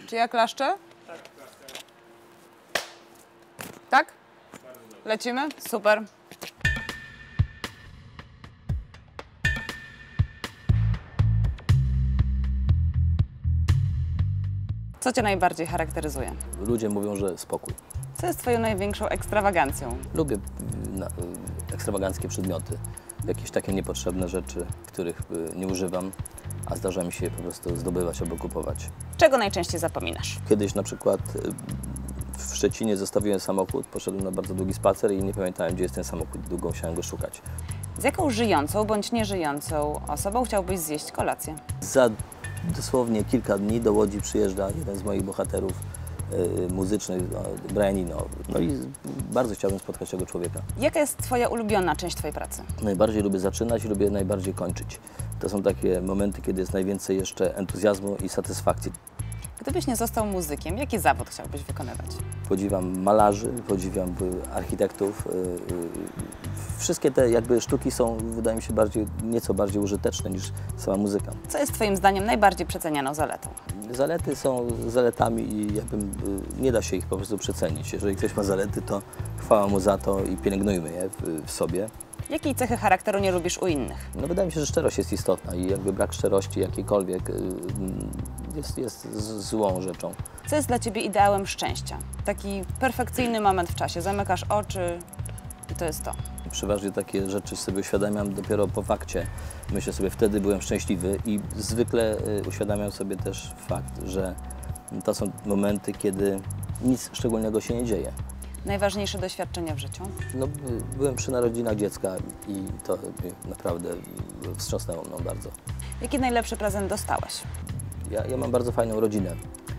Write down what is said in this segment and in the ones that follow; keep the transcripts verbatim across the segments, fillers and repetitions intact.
Czy ja klaszczę? Tak? Lecimy? Super. Co cię najbardziej charakteryzuje? Ludzie mówią, że spokój. Co jest twoją największą ekstrawagancją? Lubię na, ekstrawaganckie przedmioty, jakieś takie niepotrzebne rzeczy, których nie używam, a zdarza mi się je po prostu zdobywać albo kupować. Czego najczęściej zapominasz? Kiedyś na przykład w Szczecinie zostawiłem samochód, poszedłem na bardzo długi spacer i nie pamiętałem, gdzie jest ten samochód. Długo musiałem go szukać. Z jaką żyjącą bądź nieżyjącą osobą chciałbyś zjeść kolację? Za dosłownie kilka dni do Łodzi przyjeżdża jeden z moich bohaterów yy, muzycznych, Brian Eno. No i bardzo chciałbym spotkać tego człowieka. Jaka jest twoja ulubiona część twojej pracy? Najbardziej lubię zaczynać i lubię najbardziej kończyć. To są takie momenty, kiedy jest najwięcej jeszcze entuzjazmu i satysfakcji. Gdybyś nie został muzykiem, jaki zawód chciałbyś wykonywać? Podziwiam malarzy, podziwiam architektów. Wszystkie te jakby sztuki są, wydaje mi się, bardziej, nieco bardziej użyteczne niż sama muzyka. Co jest twoim zdaniem najbardziej przecenianą zaletą? Zalety są zaletami i jakby nie da się ich po prostu przecenić. Jeżeli ktoś ma zalety, to chwała mu za to i pielęgnujmy je w, w sobie. Jakiej cechy charakteru nie lubisz u innych? No wydaje mi się, że szczerość jest istotna i jakby brak szczerości jakiejkolwiek jest, jest złą rzeczą. Co jest dla ciebie ideałem szczęścia? Taki perfekcyjny moment w czasie. Zamykasz oczy i to jest to. Przeważnie takie rzeczy sobie uświadamiam dopiero po fakcie. Myślę sobie, wtedy byłem szczęśliwy i zwykle uświadamiam sobie też fakt, że to są momenty, kiedy nic szczególnego się nie dzieje. Najważniejsze doświadczenia w życiu? No, byłem przy narodzinach dziecka i to naprawdę wstrząsnęło mną bardzo. Jaki najlepszy prezent dostałeś? Ja, ja mam bardzo fajną rodzinę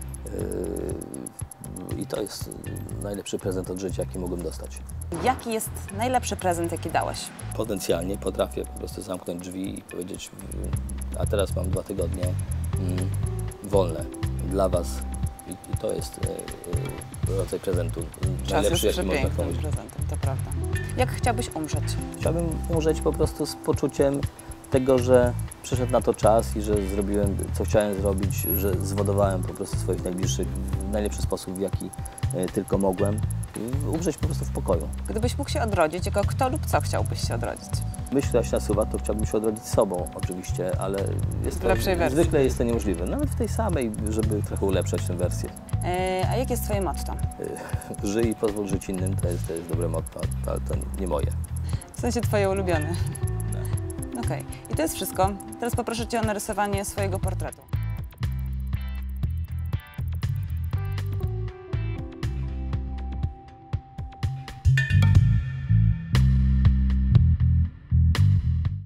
yy, i to jest najlepszy prezent od życia, jaki mogłem dostać. Jaki jest najlepszy prezent, jaki dałeś? Potencjalnie potrafię po prostu zamknąć drzwi i powiedzieć, a teraz mam dwa tygodnie mm, wolne dla Was i, i to jest yy, rodzaj prezentu Czas najlepszy, jest jaki można komuś. prezentem, to prawda. Jak chciałbyś umrzeć? Chciałbym umrzeć po prostu z poczuciem tego, że przyszedł na to czas i że zrobiłem, co chciałem zrobić, że zwodowałem po prostu swoich najbliższych w najlepszy sposób, w jaki y, tylko mogłem. I umrzeć po prostu w pokoju. Gdybyś mógł się odrodzić, jako kto lub co chciałbyś się odrodzić? Myśl, która się nasuwa, to chciałbym się odrodzić sobą oczywiście, ale jest W to, lepszej wersji. zwykle jest to niemożliwe. Nawet w tej samej, żeby trochę ulepszać tę wersję. Yy, a jakie jest twoje motto? Y, Żyj i pozwól żyć innym, to jest, to jest dobre motto, ale to nie moje. W sensie twoje ulubione. Okej. Okay. I to jest wszystko. Teraz poproszę cię o narysowanie swojego portretu.